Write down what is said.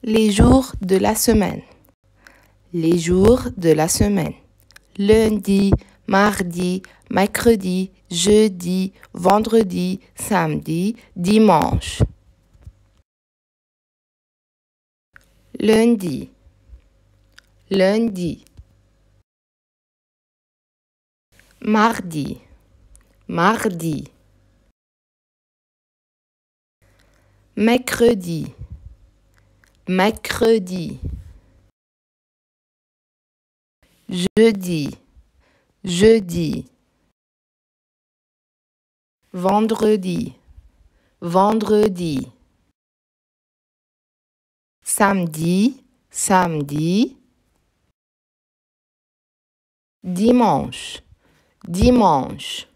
Les jours de la semaine. Les jours de la semaine. Lundi, mardi, mercredi, jeudi, vendredi, samedi, dimanche. Lundi, lundi. Mardi, mardi. Mercredi, mercredi. Jeudi, jeudi. Vendredi, vendredi. Samedi, samedi. Dimanche, dimanche.